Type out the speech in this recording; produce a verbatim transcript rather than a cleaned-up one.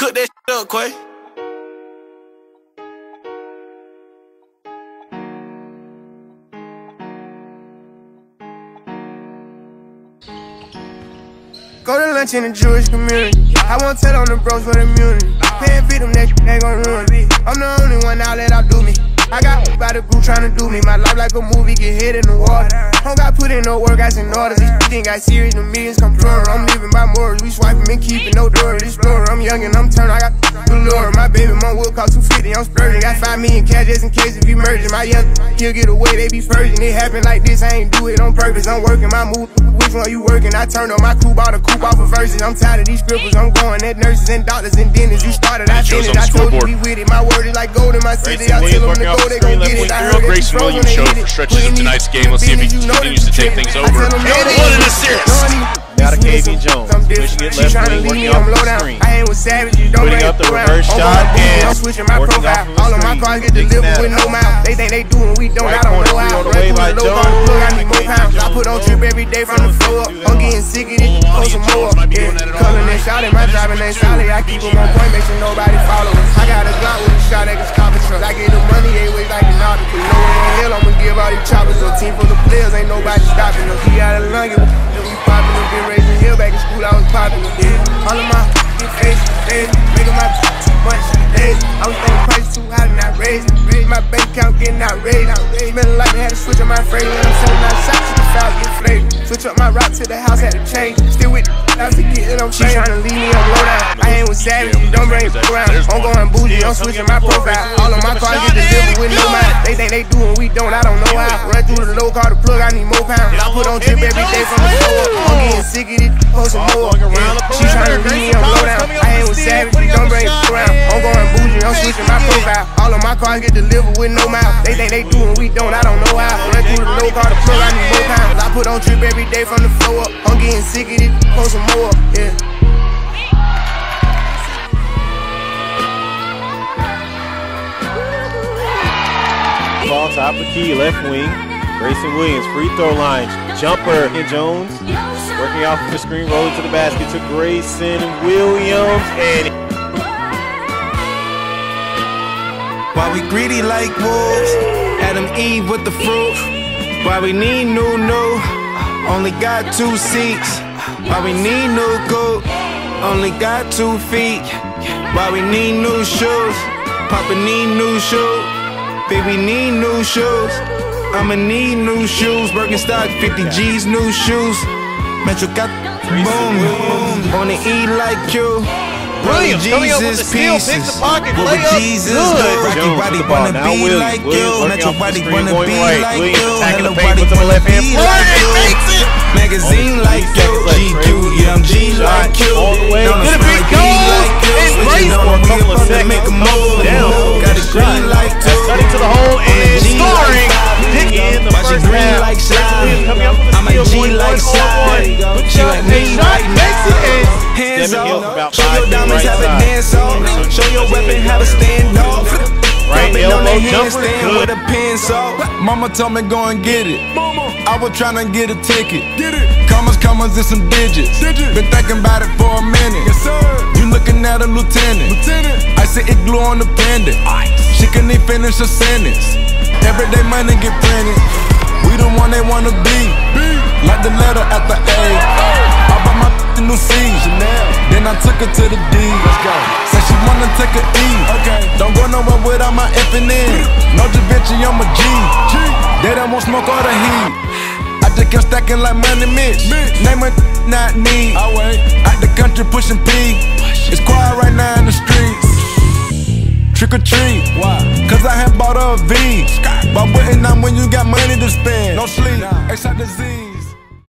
Cook that shit up, Quay. Go to lunch in the Jewish community. I won't tell on the bros for the immunity. Paying victim, that shit ain't gon' ruin me. I'm the only one now that outdo me. I got by the group tryna do me. My life like a movie, get hit in the water. Don't got put in no work, I in orders. These think I serious, the millions come plural. I'm living by morals, we swiping and keeping no door. Explorer, I'm young and I'm turned, I got galore. My baby mom will cost two fifty, I'm splurging. Got five million cash just in case if he merging. My young he'll get away, they be purging. It happen like this, I ain't do it on purpose. I'm working my move. Which one you working? I turned on my crew, bought a coupe off of verses. I'm tired of these scribbles, I'm going at nurses and doctors and dentists. You started, I finished. I told you be with it. My word is like gold in my city. I tell them to go, they gon' get it. I heard Greyson Williams showed for stretches of tonight's game. Let's see if he continues to take things over. And what an assist! Got a K V Jones. Pushing it left wing, working off the screen. I ain't with savages, don't putting up the reverse shot and I'm switching my profile. All of my cars get delivered with no mouth. They think they doing, we don't. I don't know how. Run through the low car, plug, I need more pounds. I put on trip every day from the floor up. I'm getting sick of it, post some more. Yeah, color and shot in my driving ain't solid. I keep them on point, make sure nobody follow us. I got a Glock with a shot that can stop a truck. I get the money, eight ways like an nautical. No way in hell I'ma give all these choppers. A team full of players, ain't nobody stopping us. We out of London, we popping up, been raising hell back in school, I was popping up. Yeah, all of my face, days, making my too much days. I was thinking prices too high and I raised. My bank account getting outraged. Smelling like they had to switch up my phrase. When I'm selling out shots to the foul, get flavor. Switch up my route to the house, had to change. Still with I forget that I'm she tryna leave me on low down. I ain't with savages, don't bring it around. I'm going bougie, I'm switching my profile. All of my cars get delivered with no mind. They think they doing, we don't, I don't know how. Run through the low car to plug, I need more pounds. I put on drip every day from the floor up. I'm getting sick of it, post some more. Yeah, she tryna leave me on low down. I ain't with savages, don't bring it around. I'm going bougie, I'm switching my profile. All of my cars get delivered with no mouth. They think they doing, we don't, I don't know how. Run through the low car to plug, I need more pounds. I put on drip every day from the floor up. I'm getting sick of it, post some more. Yeah. Ball top of key, left wing. Greyson Williams, free throw line. Jumper in Jones. Working off of the screen, rolling to the basket to Greyson Williams. And why we greedy like wolves, Adam Eve with the fruit. Why we need new new, only got two seats. Why we need new coat, only got two feet. Why we need new shoes, Papa need new shoes. Baby need new shoes, I'ma need new shoes. Birkenstock, fifty G's, new shoes. Metro got boom, boom. On the E like you. Williams coming up with the steal, picks the pocket, lay up, Jesus good. Rocky Roddy wanna now be Williams. like Williams you. Metro Roddy wanna going be right. like Williams you. attacking Hello the paint, Roddy puts him in wanna left hand. be Play like it, you. makes it. Magazine like you, G Q, yeah I'm G like you. All the way. Don't Gonna smell be like gold me like you. and Switching Greyson on for a me couple of up to seconds. make a move. Down. Got a green like two. Cutting to the hole and scoring. Dig in the Why she first green half. like Williams slime? coming up with a I'm a steal, G going like one on slime. one. Good She shot, like big me shot, right makes it in. Hands Devin Hill off, about show five your feet diamonds, right have a side. dance off. Show your weapon, have a standoff. Right Jumping on the elbow jumper, handstand good. with a pencil. Mama told me go and get it. I was tryna get a ticket. Get it. Commas, commas, and some digits. Digit. Been thinking about it for a minute. Yes, sir. You looking at a lieutenant. Lieutenant. I said it glue on the pendant. Ice. She couldn't even finish a sentence. Everyday money get printed. We the one they wanna be. B. Like the letter at the A. I bought my new C. Chanel. Then I took her to the D. Let's go. Said she wanna take a E. Okay. Don't go nowhere without my F and N. No Da Vinci, I'm a G. G. They don't want smoke all the heat. I just kept stacking like money Mitch. Mitch. Name it not me. I wait. Out the country pushing P. It's quiet right now in the streets. Trick or treat. Why? Cause I had bought a V. But waiting on when you got money to spend. No sleep. Nah. Except the Z.